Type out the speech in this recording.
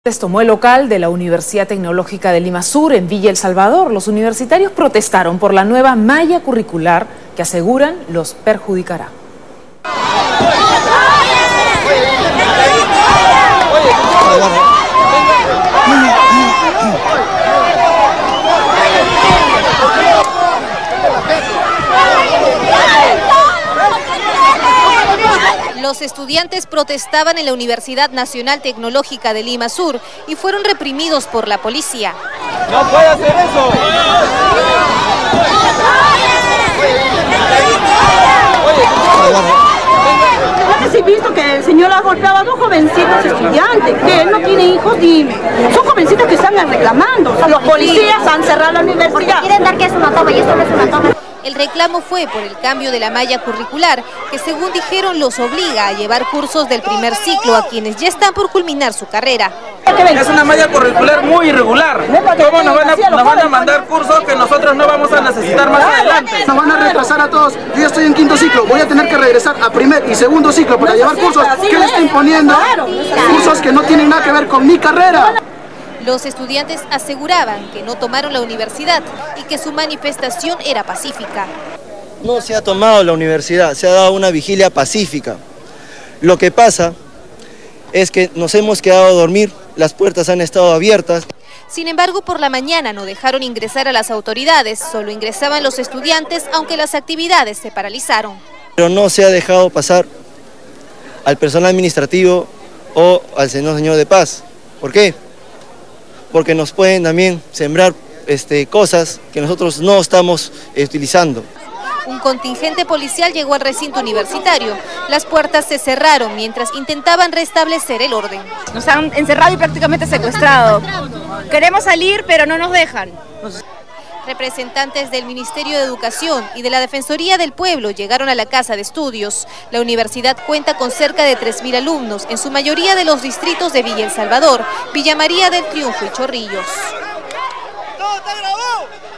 Tomó el local de la Universidad Tecnológica de Lima Sur en Villa El Salvador. Los universitarios protestaron por la nueva malla curricular que aseguran los perjudicará. Los estudiantes protestaban en la Universidad Nacional Tecnológica de Lima Sur y fueron reprimidos por la policía. ¡No puede hacer eso! ¿Has visto que el señor ha golpeado a dos jovencitos estudiantes? Que él no tiene hijos y son jovencitos que están reclamando. Los policías han cerrado la universidad. Porque quieren dar que es una toma y esto no es una toma. El reclamo fue por el cambio de la malla curricular, que según dijeron los obliga a llevar cursos del primer ciclo a quienes ya están por culminar su carrera. Es una malla curricular muy irregular. ¿Cómo nos van a mandar cursos que nosotros no vamos a necesitar más adelante? Nos van a retrasar a todos. Yo ya estoy en quinto ciclo, voy a tener que regresar a primer y segundo ciclo para llevar cursos que le está imponiendo, cursos que no tienen nada que ver con mi carrera. Los estudiantes aseguraban que no tomaron la universidad y que su manifestación era pacífica. No se ha tomado la universidad, se ha dado una vigilia pacífica. Lo que pasa es que nos hemos quedado a dormir, las puertas han estado abiertas. Sin embargo, por la mañana no dejaron ingresar a las autoridades, solo ingresaban los estudiantes, aunque las actividades se paralizaron. Pero no se ha dejado pasar al personal administrativo o al señor de paz. ¿Por qué? Porque nos pueden también sembrar cosas que nosotros no estamos utilizando. Un contingente policial llegó al recinto universitario. Las puertas se cerraron mientras intentaban restablecer el orden. Nos han encerrado y prácticamente secuestrado. Queremos salir, pero no nos dejan. Representantes del Ministerio de Educación y de la Defensoría del Pueblo llegaron a la Casa de Estudios. La universidad cuenta con cerca de 3.000 alumnos, en su mayoría de los distritos de Villa El Salvador, Villa María del Triunfo y Chorrillos. ¡Todo está grabado!